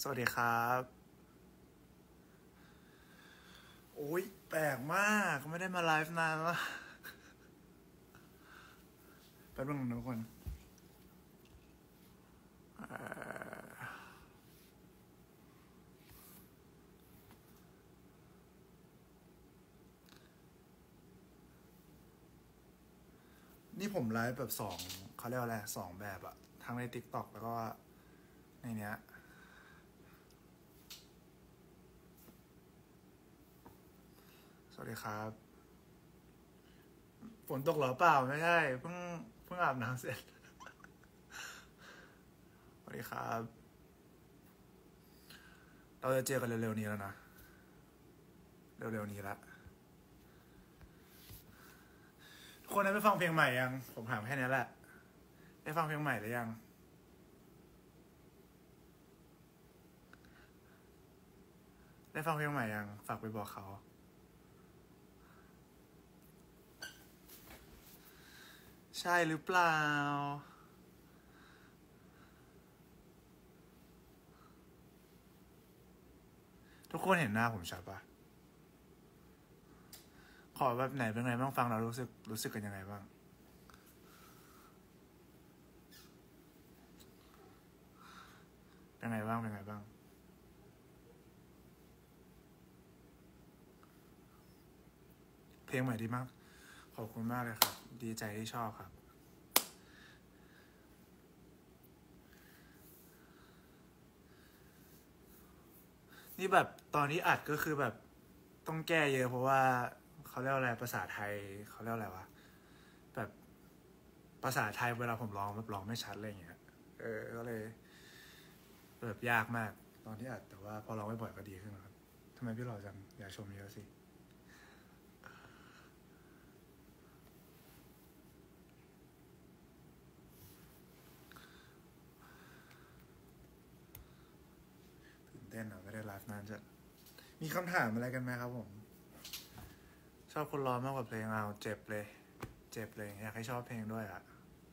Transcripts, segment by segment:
สวัสดีครับโอ้ยแปลกมากไม่ได้มาไลฟ์นานแล้วแป๊บนึงทุกคนนี่ผมไลฟ์แบบสองเขาเรียกว่าอะไรสองแบบอะทั้งใน TikTok แล้วก็ในเนี้ยสวัสดีครับฝนตกเหรอเปล่าไม่ใช่เพิ่งอาบน้ำเสร็จสวัสดีครับเราจะเจอกันเร็วๆนี้แล้วนะเร็วๆนี้ละทุกคนได้ไปฟังเพลงใหม่ยังผมถามแค่นี้แหละได้ฟังเพลงใหม่หรือยังได้ฟังเพลงใหม่ยังฝากไปบอกเขาใช่หรือเปล่าทุกคนเห็นหน้าผมชัดปะขอแบบไหนเป็นไงบ้างฟังเรารู้สึกกันยังไงบ้างเป็นไงบ้างเพลงใหม่ดีมากขอบคุณมากเลยครับดีใจที่ชอบครับนี่แบบตอนที่อัดก็คือแบบต้องแก้เยอะเพราะว่าเขาเรียกอะไรภาษาไทยเขาเรียกอะไรวะแบบภาษาไทยเวลาผมร้องแบบร้องไม่ชัดอะไรอย่างเงี้ยก็เลยแบบยากมากตอนที่อัดแต่ว่าพอร้องบ่อยๆก็ดีขึ้นครับทำไมพี่หล่อจังอย่าชมเยอะสิตื่นเต้นอ่ะไม่ได้ไลฟ์นานจะมีคำถามอะไรกันไหมครับผมชอบคนร้องมากกว่าเพลงเอาเจ็บเลยอยากให้ชอบเพลงด้วยอ่ะ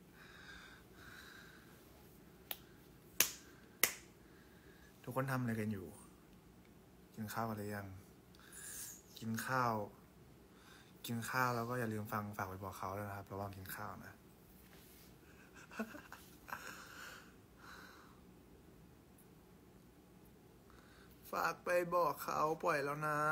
ทุกคนทำอะไรกันอยู่กินข้าวกันหรือยังกินข้าวแล้วก็อย่าลืมฝากไปบอกเขาด้วยนะครับระหว่างกินข้าวนะฝากไปบอกเขาปล่อยแล้วนะ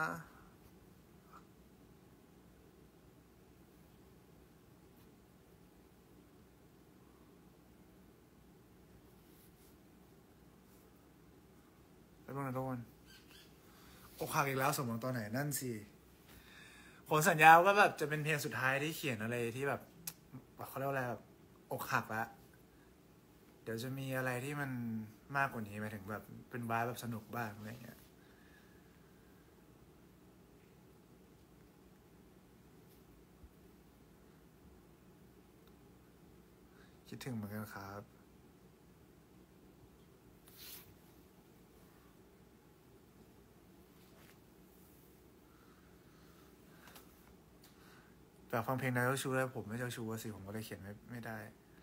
ไปบ้างนะทุกคนอกหักอีกแล้วสมมติตอนไหนนั่นสิผมสัญญาว่าแบบจะเป็นเพลงสุดท้ายที่เขียนอะไรที่แบบเขาเรียกว่าอะไรแบบอกหักละเดี๋ยวจะมีอะไรที่มันมากกว่านี้หมายถึงแบบเป็นวายแบบสนุกบ้างอะไรเงี้ยคิดถึงเหมือนกันครับแต่ฟังเพลงนายเจ้าชู้แล้วผมไม่เจ้าชู้สิผมก็เลยเขียนไม่ได้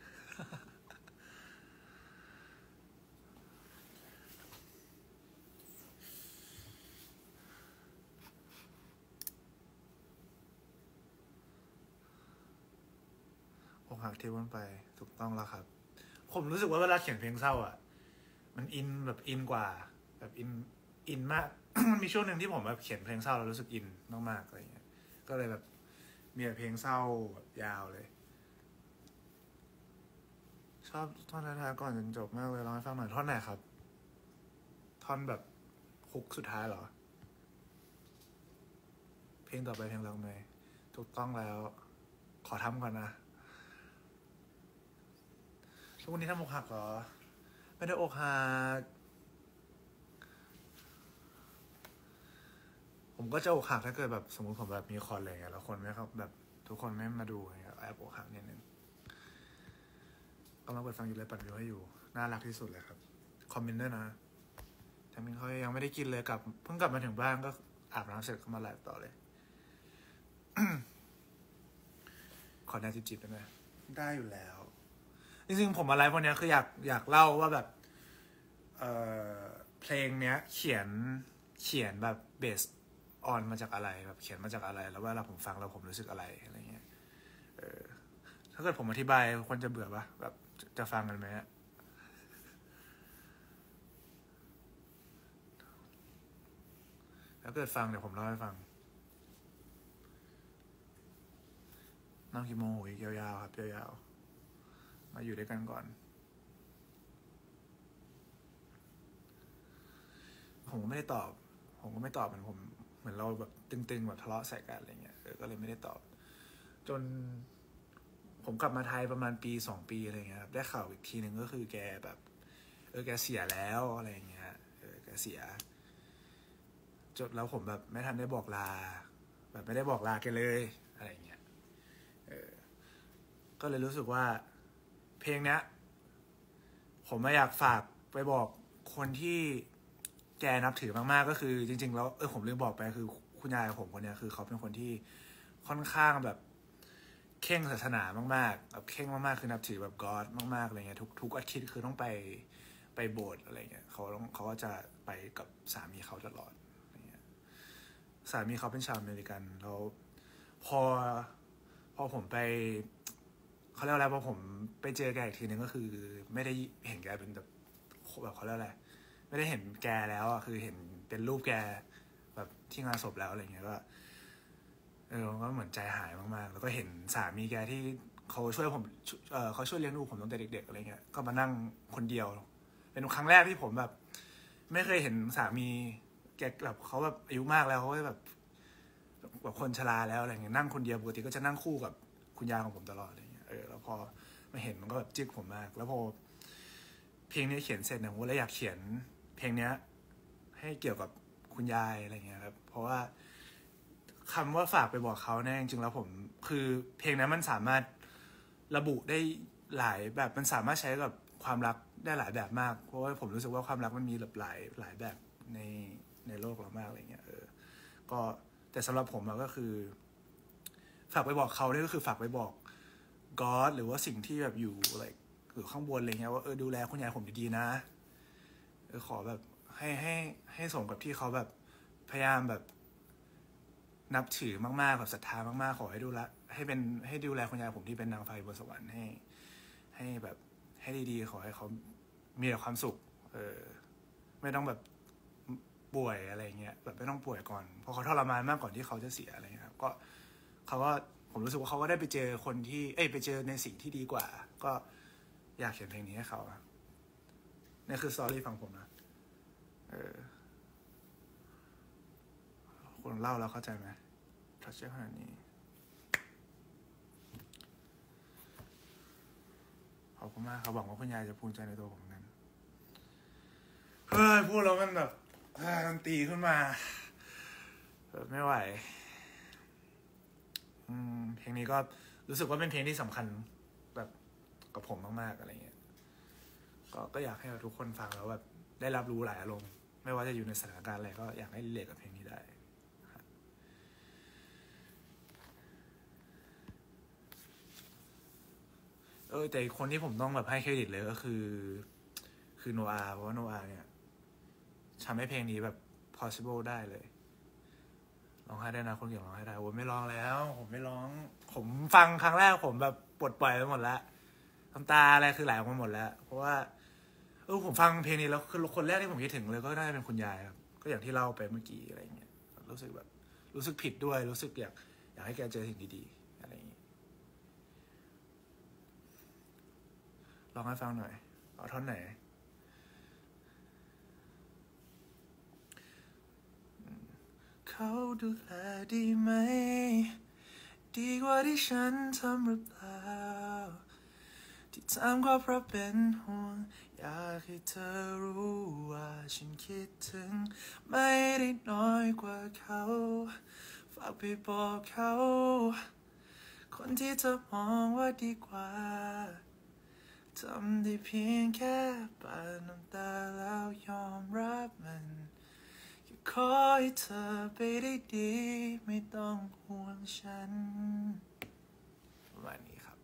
อกหักที่วนไปถูกต้องแล้วครับผมรู้สึกว่าเวลาเขียนเพลงเศร้าอ่ะมันอินแบบอินกว่าแบบอินมาก มันมีช่วงหนึ่งที่ผมแบบเขียนเพลงเศร้าแล้วรู้สึกอินมากๆอะไรเงี้ยก็เลยแบบมีแต่เพลงเศร้าแบบยาวเลยชอบท่อนท้ายๆก่อนจนจบมากเลยร้องให้ฟังหน่อยท่อนไหนครับท่อนแบบฮุกสุดท้ายเหรอเพลงต่อไปเพลงรักเมย์ถูกต้องแล้วขอทำก่อนนะทุกวันนี้ทำอกหักเหรอไม่ได้อกหักผมก็จะอกหักถ้าเกิดแบบสมมติผมแบบมีคอนอะไรเงี้ยแล้วคนไม่เขาแบบทุกคนไม่มาดูอะไรเงี้ยแอบอกหักนิดนึงกำลังเปิดฟังอยู่เลยปัดวิวให้อยู่น่ารักที่สุดเลยครับคอมเมนต์ด้วยนะแต่มินเขายังไม่ได้กินเลยเพิ่งกลับมาถึงบ้านก็อาบน้ำเสร็จก็มาไลฟ์ต่อเลย ขอแนวจิบๆได้ไหมได้อยู่แล้ว จริงๆผมมาไลฟ์วันนี้คืออยากเล่าว่าแบบ เออเพลงเนี้ยเขียนแบบเบสออนมาจากอะไรแบบเขียนมาจากอะไรแล้วเวลาผมฟังแล้วผมรู้สึกอะไรอะไรเงี้ยถ้าเกิดผมอธิบายคนจะเบื่อปะแบบจะฟังกันไหมถ้าเกิดฟังเดี๋ยวผมเล่าให้ฟังนั่งกี่โมงอีกยาวๆครับยาวๆมาอยู่ด้วยกันก่อนผมก็ไม่ได้ตอบเหมือนผมเหมือนเราแบบตึงๆแบบทะเลาะใส่กันอะไรเงี้ยก็เลยไม่ได้ตอบจนผมกลับมาไทยประมาณปี2 ปีอะไรเงี้ยครับได้ข่าวอีกทีหนึ่งก็คือแกแบบแกเสียแล้วอะไรเงี้ยแกเสียจนแล้วผมแบบไม่ทันได้บอกลาแบบไม่ได้บอกลาแกเลยอะไรเงี้ยก็เลยรู้สึกว่าเพลงเนี้ยผมไม่อยากฝากไปบอกคนที่แกนับถือมากๆก็คือจริงๆแล้วผมลืมบอกไปคือคุณยายของผมคนเนี้ยคือเขาเป็นคนที่ค่อนข้างแบบเข่งศาสนามากๆแบบเข่งมากๆคือนับถือแบบก็อดมากๆอะไรเงี้ยทุกอาทิตย์คือต้องไปโบสถ์อะไรเงี้ยเขาก็จะไปกับสามีเขาตลอดอะไรเงี้ยสามีเขาเป็นชาวอเมริกันแล้วพอผมไปเขาเรียกอะไรพอผมไปเจอแกอีกทีนึงก็คือไม่ได้เห็นแกเป็นแบบเขาเรียกอะไรไม่ได้เห็นแกแล้วอ่ะคือเห็นเป็นรูปแกแบบที่งานศพแล้วอะไรเงี้ยก็ก็เหมือนใจหายมากๆแล้วก็เห็นสามีแกที่เขาช่วยผมเขาช่วยเลี้ยงดูผมตั้งแต่เด็กๆอะไรเงี้ยก็มานั่งคนเดียวเป็นครั้งแรกที่ผมแบบไม่เคยเห็นสามีแกแบบเขาแบบอายุมากแล้วเขาแบบคนชราแล้วอะไรเงี้ยนั่งคนเดียวปกติก็จะนั่งคู่กับคุณยายของผมตลอดอะไรเงี้ยแล้วพอมาเห็นมันก็แบบจึ๊กผมมากแล้วพอเพลงนี้เขียนเสร็จเนี่ยผมก็เลยอยากเขียนเพลงนี้ให้เกี่ยวกับคุณยายอะไรเงี้ยครับเพราะว่าคำว่าฝากไปบอกเขาเนี่ยจริงๆแล้วผมคือเพลงนั้นมันสามารถระบุได้หลายแบบมันสามารถใช้กับความรักได้หลายแบบมากเพราะว่าผมรู้สึกว่าความรักมันมีหลายแบบในโลกเรามากอะไรเงี้ยก็แต่สำหรับผมก็คือฝากไปบอกเขาเนี่ยก็คือฝากไปบอกก็อดหรือว่าสิ่งที่แบบอยู่อะไรอยู่ข้างบนอะไรเงี้ยว่าดูแลคุณยายผมดีๆนะขอแบบให้สมกับที่เขาแบบพยายามแบบนับถือมากๆแบบศรัทธามากๆขอให้ดูแลให้ดูแลคุณยายผมที่เป็นนางฟ้าบนสวรรค์ให้แบบให้ดีๆขอให้เขามีแต่ความสุขไม่ต้องแบบป่วยอะไรเงี้ยแบบไม่ต้องป่วยก่อนเพราะเขาทรมานมากก่อนที่เขาจะเสียอะไรเงี้ยครับก็เขาก็ผมรู้สึกว่าเขาก็ได้ไปเจอคนที่ไปเจอในสิ่งที่ดีกว่าก็อยากเขียนเพลงนี้ให้เขานี่คือสตอรี่ฟังผมนะคนเล่าแล้วเข้าใจไหมทัชเชอร์ขนาดนี้ขอบคุณมากเขาบอกว่าคุณยายจะภูมิใจในตัวผมนั้นเฮ้ยพูดแล้วมันแบบมันตีขึ้นมาแบบไม่ไหวเพลงนี้ก็รู้สึกว่าเป็นเพลงที่สำคัญแบบกับผมมากๆอะไรเงี้ยก็อยากให้ทุกคนฟังแล้วแบบได้รับรู้หลายอารมณ์ไม่ว่าจะอยู่ในสถานการณ์อะไรก็อยากให้รีเลทกับเพลงนี้ได้แต่คนที่ผมต้องแบบให้เครดิตเลยก็คือโนอาเพราะว่าโนอาเนี่ยทำให้เพลงนี้แบบ possible ได้เลยร้องไห้ได้นะคนเก่งร้องไห้ได้โอ้ไม่ร้องแล้วผมไม่ร้องผมฟังครั้งแรกผมแบบปลดปล่อยไปหมดแล้วน้ำตาอะไรคือไหลออกมาหมดแล้วเพราะว่าผมฟังเพลงนี้แล้วคือคนแรกที่ผมคิดถึงเลยก็น่าจะเป็นคุณยายครับก็อย่างที่เล่าไปเมื่อกี้อะไรเงี้ยรู้สึกแบบรู้สึกผิดด้วยรู้สึกอยากให้แกเจอสิ่งดีๆอะไรอย่างงี้ลองให้ฟังหน่อยเอาท่อนไหนเขาดูแลดีไหมดีกว่าที่ฉันทำหรือเปล่าที่ทำก็เพราะเป็นห่วงอยากให้เธอรู้ว่าฉันคิดถึงไม่ได้น้อยกว่าเขาฝากไปบอกเขาคนที่เธอมองว่าดีกว่าทำได้เพียงแค่ปาดน้ำตาแล้วยอมรับมันขอให้เธอไปได้ดีไม่ต้องห่วงฉันประมาณนี้ครับ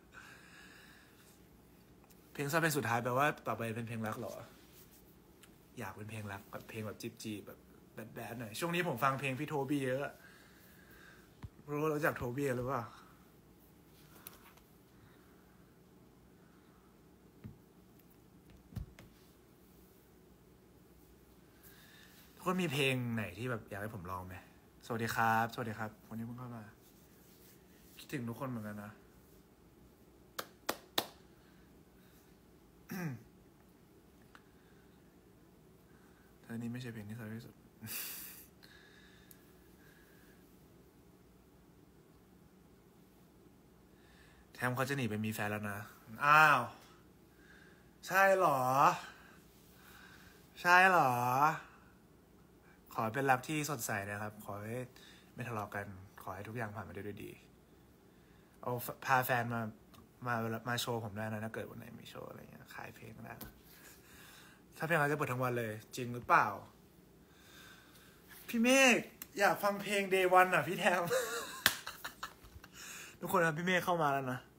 เพลงซ้ำเป็นสุดท้ายแปลว่าต่อไปเป็นเพลงรักเหรออยากเป็นเพลงรักแบบเพลงแบบจีบแบบแบดๆหน่อยช่วงนี้ผมฟังเพลงพี่โทบี้เยอะรู้จักโทบี้หรือเปล่าทุกคนมีเพลงไหนที่แบบอยากให้ผมร้องไหมสวัสดีครับสวัสดีครับวันนี้เพิ่งเข้ามาคิดถึงทุกคนเหมือนกันนะเธอนี่ไม่ใช่เพลงที่สวยที่สุดแทมเขาจะหนีไปมีแฟนแล้วนะอ้าวใช่เหรอใช่เหรอขอเป็นรักที่สดใสนะครับขอให้ไม่ทะเลาะกันขอให้ทุกอย่างผ่านไปด้วยดีเอาพาแฟนมาโชว์ผมได้นะถ้าเกิดวันไหนมีโชว์อะไรเงี้ยขายเพลงก็ได้ถ้าเพลงเราจะเปิดทั้งวันเลยจริงหรือเปล่าพี่เมฆอยากฟังเพลง Day One อ่ะพี่แทม ทุกคนนะพี่เมฆเข้ามาแล้วนะ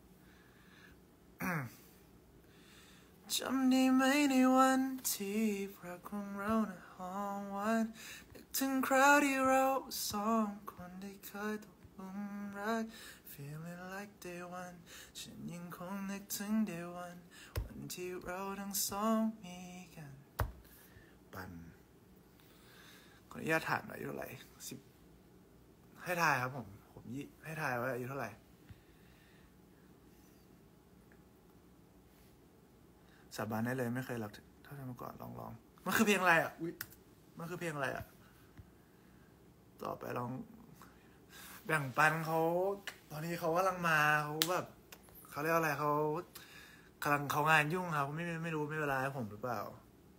จำได้ไหมในวันที่รักของเรานะหอมหวานนึกถึงคราวที่เราสองคนได้เคยตกหลุมรัก feeling like day one ฉันยังคงนึกถึง day one วันที่เราทั้งสองมีกันปันขออนุญาตถามหน่อยอายุเท่าไหร่10ให้ทายครับผมให้ทายว่าอายุเท่าไหร่สาบานได้เลยไม่เคยรักเท่าเมื่อก่อนลองมันคือเพลงอะไรอ่ะอุ๊ยมันคือเพลงอะไรอ่ะต่อไปลองแบ่งปันเขาตอนนี้เขากำลังมาเขาแบบเขาเรียกอะไรเขากำลังเขางานยุ่งครับไม่รู้ไม่เวลาให้ผมหรือเปล่า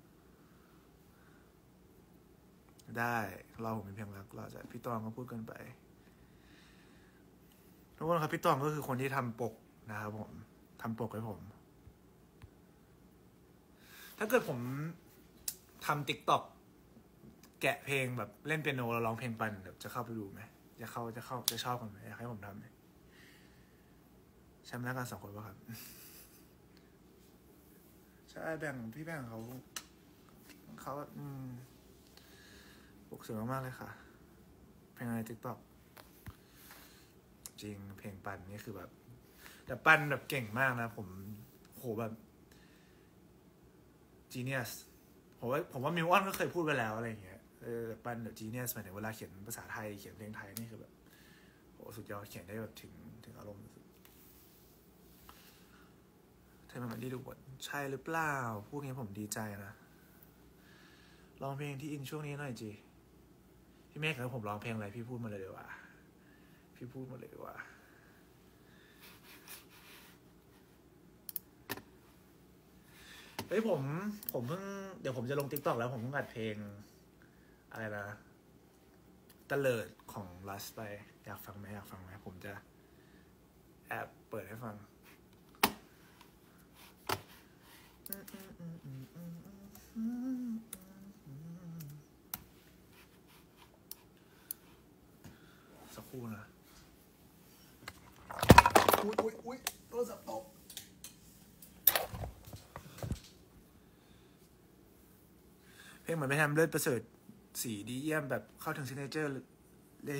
ได้เราผมเป็นเพลงรักเราจะพี่ตองก็พูดกันไปทุกคนครับพี่ตองก็คือคนที่ทำปกนะครับผมทำปกให้ผมถ้าเกิดผมทำ TikTok แกะเพลงแบบเล่นเปียโนแล้วร้องเพลงปันแบบจะเข้าไปดูไหมจะชอบกันไหมอยากให้ผมทำไหมใช่ไหมแล้วกัน2 คนป่ะครับใช่พี่แบ่งเขาปกสวยมากๆเลยค่ะเพลงใน TikTok จริงเพลงปันนี่คือแบบแต่ปันแบบเก่งมากนะผมโหแบบGenius ผมว่ามิวออนก็เคยพูดไปแล้วอะไรอย่างเงี้ยปันแบบ Genius หมายถึงเวลาเขียนภาษาไทยเขียนเพลงไทยนี่คือแบบโหสุดยอดเขียนได้แบบถึงอารมณ์สุดเธอมันดีดูบทใช่หรือเปล่าพูดงี้ผมดีใจนะร้องเพลงที่อินช่วงนี้หน่อยจีพี่เมฆครับผมร้องเพลงอะไรพี่พูดมาเลยดีกว่าพี่พูดมาเลยดีกว่าเฮ้ยผมเพิ่งเดี๋ยวผมจะลง TikTok แล้วผมเพิ่งอัดเพลงอะไรนะตะเลิดของลัสไปอยากฟังไหมผมจะแอบเปิดให้ฟังสักครู่นะอุ้ยโทรศัพท์ตกเพลงเหมือนไปทำเลือดประเสริฐสีดีเยี่ยมแบบเข้าถึงซิกเนเจอร์เลย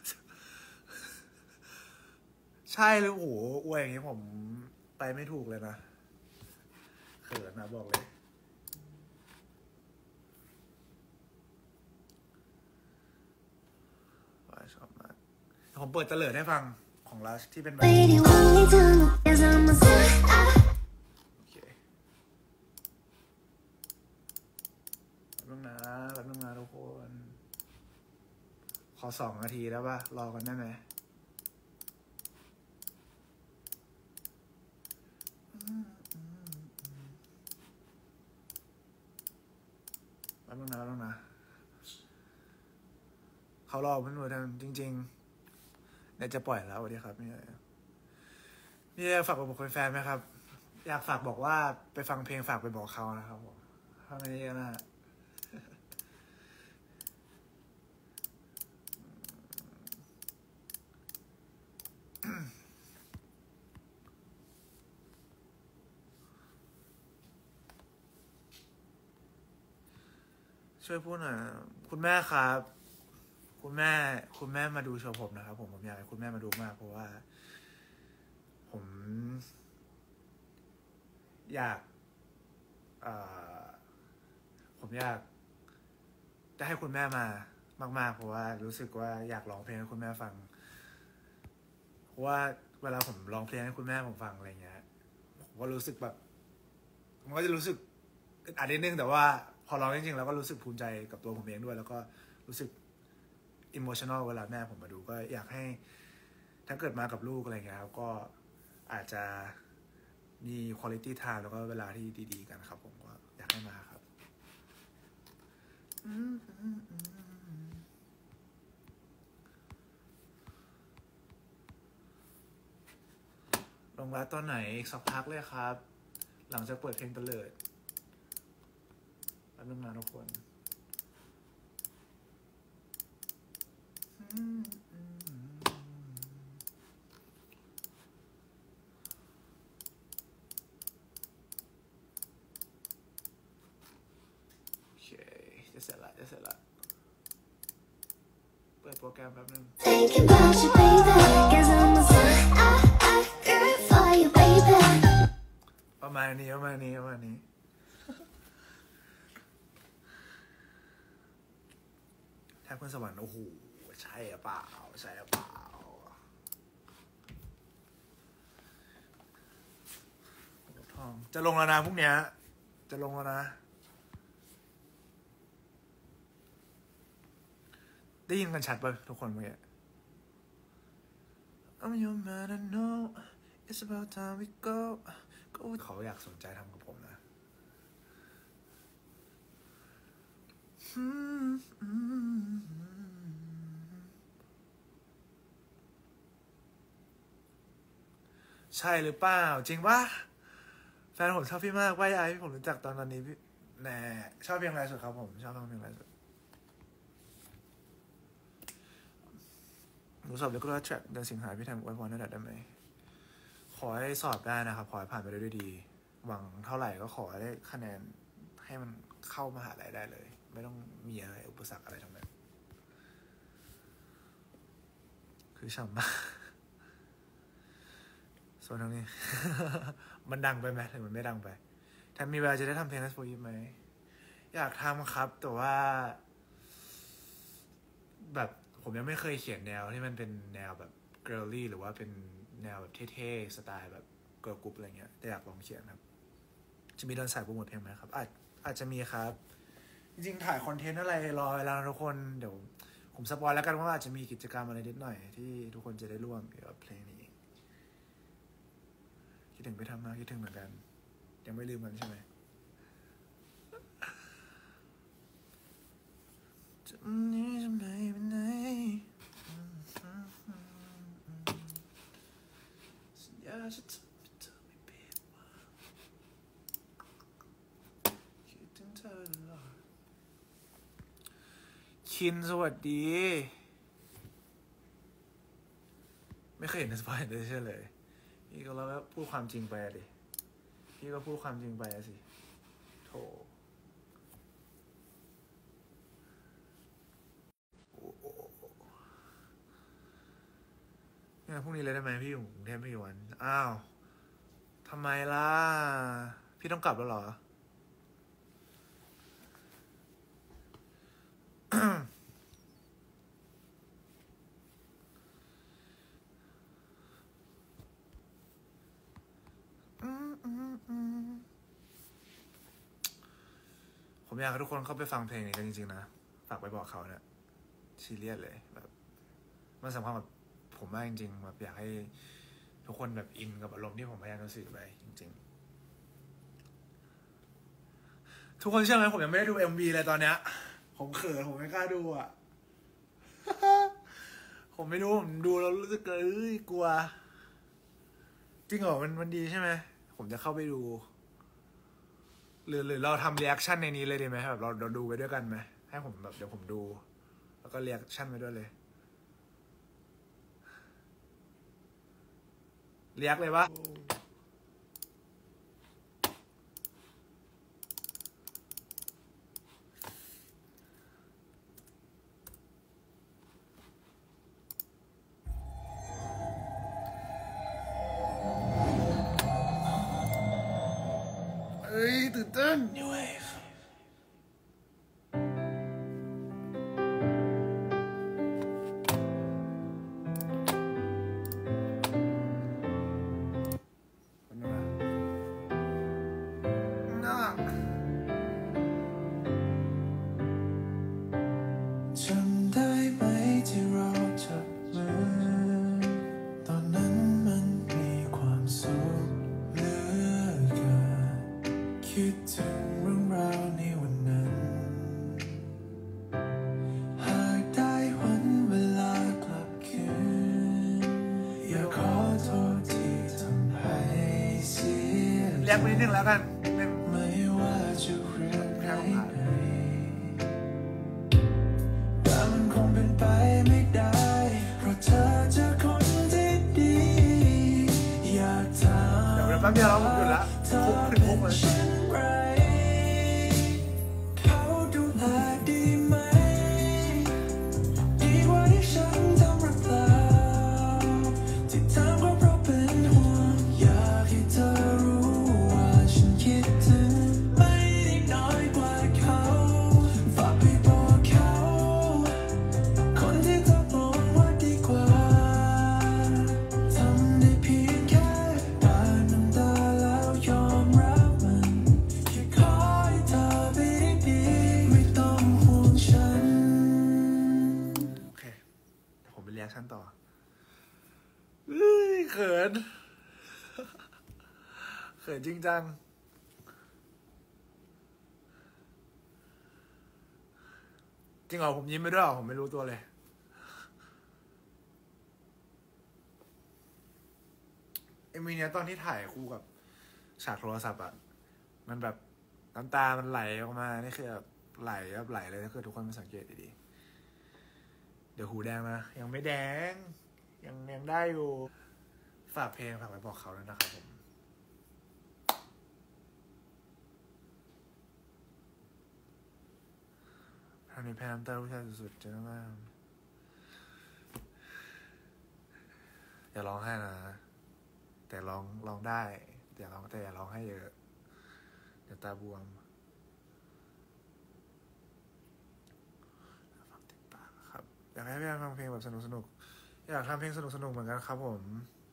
ใช่เลยโอ้โหอวยอย่างนี้ผมไปไม่ถูกเลยนะเขินนะบอกเลยว่าชอบมากผมเปิดเตลิดให้ฟังของลัสที่เป็นแบบโอเคแป๊บนึงนะทุกคนขอ2 นาทีแล้วป่ะรอกันได้ไหมแป๊บนึงนะเขารอมันหมดจริงๆเดี๋ยวจะปล่อยแล้วสวัสดีครับนี่อยากฝากบอกคนแฟนไหมครับอยากฝากบอกว่าไปฟังเพลงฝากไปบอกเขานะครับผมฟังกันเยอะๆนะช่วยพูดหน่อยคุณแม่ครับ คุณแม่มาดูโชว์ผมนะครับผมอยากให้คุณแม่มาดูมากเพราะว่า ผมอยากผมอยากจะให้คุณแม่มามากๆเพราะว่ารู้สึกว่าอยากร้องเพลงให้คุณแม่ฟังเพราะว่าเวลาผมร้องเพลงให้คุณแม่ผมฟังอะไรเงี้ยผมก็รู้สึกแบบผมก็จะรู้สึกอัดนิดนึงแต่ว่าพอร้องจริงๆแล้วก็รู้สึกภูมิใจกับตัวผมเองด้วยแล้วก็รู้สึกอิโมชัน a ลเวลาแม่ผมมาดูก็อยากให้ถ้าเกิดมากับลูกอะไรเงี้ยครับก็อาจจะมีคุณภาพ time แล้วก็เวลาที่ดีๆกันครับผมก็อยากให้มาครับลงรัดตอนไหนอีกสักพักเลยครับหลังจากเปิดเพลงเตลิดแล้วนึงนะทุกคนโอเคจะเสร็จละเปิดโปรแกรมแป๊บนึง Thinking about you, baby. Guess I'm a girl for you, baby. ประมาณนี้แทบขึ้นสวรรค์โอ้โหใช่หรือเปล่าทองจะลงแล้วนะพรุ่งนี้จะลงแล้วนะได้ยินกันชัดป่ะทุกคนเมื่อกี้ I'm your man I know it's about time we go เขาอยากสนใจทำกับผมนะใช่หรือเปล่าจริงปะแฟนผมชอบพี่มากว่าไอ้พี่ผมรู้จักตอนนี้พี่แน่ชอบเพลงอะไรสุดครับผมชอบฟังเพลงอะไรสุดหนูสอบแล้วก็แทร็กเดือนสิงหาพี่แทนอวยพรได้ไหมขอให้สอบได้นะครับขอให้ผ่านไปได้ด้วยดีหวังเท่าไหร่ก็ขอให้ได้คะแนนให้มันเข้ามหาลัยได้เลยไม่ต้องมีอะไรอุปสรรคอะไรทั้งนั้นคือฉ่ำมากส่วนทางนี้ มันดังไปไหมหรือมันไม่ดังไปถ้ามีเวลาจะได้ทำเพลงให้โฟยิปไหมอยากทำครับแต่ว่าแบบผมยังไม่เคยเขียนแนวที่มันเป็นแนวแบบเกิร์ลลี่หรือว่าเป็นแนวแบบเท่ๆสไตล์แบบเกิร์ลกรุ๊ปอะไรเงี้ยแต่อยากลองเขียนครับจะมีเดินสายโปรโมทเพลงไหมครับอาจจะมีครับจริงๆถ่ายคอนเทนต์อะไรรอเวลาทุกคนเดี๋ยวผมสปอยแล้วกันว่าอาจจะมีกิจกรรมอะไรนิดหน่อยที่ทุกคนจะได้ร่วมเกี่ยวกับเพลงนี้คิดถึงไปทำมากคิดถึงเหมือนกันยังไม่ลืมกันใช่ไหมจะนี้จะไหนไปไหนสัญญาจะทำให้เธอไม่ผิดหวังคิดถึงเธอตลอดคินสวัสดีไม่เคยเห็นในสปอยเลยใช่เลยพี่ก็แล้วพูดความจริงไปอะดิพี่ก็พูดความจริงไปอะสิโถเนี่ยพรุ่งนี้เลยได้ไหมพี่อยู่กรุงเทพไม่กี่วันอ้าวทำไมล่ะพี่ต้องกลับแล้วเหรอ ผมอยากให้ทุกคนเข้าไปฟังเพลงนี้กันจริงๆนะฝากไปบอกเขาเนี่ยซีเรียสเลยแบบมันสำคัญกับผมมากจริงๆแบบอยากให้ทุกคนแบบอินกับอารมณ์ที่ผมพยายามจะสื่อไปจริงๆทุกคนเชื่อไหมผมยังไม่ได้ดู MV เลยตอนเนี้ยผมเขินผมไม่กล้าดูอ่ะ ผมไม่รู้ผมดูแล้วรู้สึกกลัวจริงเหรอมันดีใช่ไหมผมจะเข้าไปดูหรือเราทำรีแอคชั่นในนี้เลยดีไหมแบบเราดูไปด้วยกันไหมให้ผมแบบเดี๋ยวผมดูแล้วก็รีแอคชั่นไปด้วยเลยรีแอคเลยปะนเต้น New Wave จำได้ไหมที่เราจับมือตอนนั้นมันมีความสุขเหลือเกินคิดถึงเรื่องราวในวันนั้นหากได้วันเวลากลับคืนอยากขอโทษที่ทำให้เสียใจเรียกไปนิดนึงแล้วกันนิดนึงไม่ว่าจะเรื่องไหนแต่มันคงเป็นไปไม่ได้เพราะเธอเจอคนที่ดีอยากถามเดี๋ยวแป๊บเดียวเราผมหยุดละเธอพุกเป็เลยนเช่นไรเขาดูแลดีไหมดีกว่าที่ฉันทำหรือเปล่าที่ถามก็เพราะเป็นห่วงอยากให้เธอรู้ว่าฉันคิดถึงไม่ได้น้อยกว่าเขาฝากไปบอกเขาคนที่เธอมองว่าดีกว่าทำได้เพียงแค่ปาดน้ำตาแล้วยอมรับมันแค่ขอให้เธอไปได้ดีไม่ต้องห่วงฉันโอเคเดี๋ยวผมไปเรียกชั่นต่อเฮ้ยเขิน เขินจริงจัง จริงเหรอผมยิ้มไปด้วยเหรอผมไม่รู้ตัวเลย เอ็มวีเนี้ยตอนที่ถ่ายคู่กับฉากโทรศัพท์อะมันแบบน้ำตามันไหลออกมานี่คือแบบไหลแบบไหลเลยถ้าเกิดทุกคนมาสังเกตดีๆเดี๋ยวหูแดงนะยังไม่แดง ยังได้อยู่ ฝากเพลงฝากไปบอกเขาด้วยนะครับผมทำในแพมเตอร์ผู้ชายสุดๆเจอมากอย่าร้องไห้นะ แต่ร้องได้แต่อย่าร้องให้เยอะเดี๋ยวตาบวมฟังติดปากครับอยากให้พี่แอมฟังเพลงแบบสนุกอยากทำเพลงสนุกเหมือนกันครับผม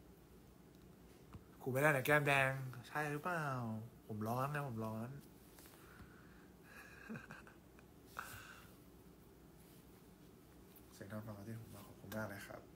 กูไม่ได้เนี่ยแก้มแดงใช่หรือเปล่าผมร้อนนะผมร้อน เสียงทางฟังที่ผมมาขอบคุณมากเลยครับ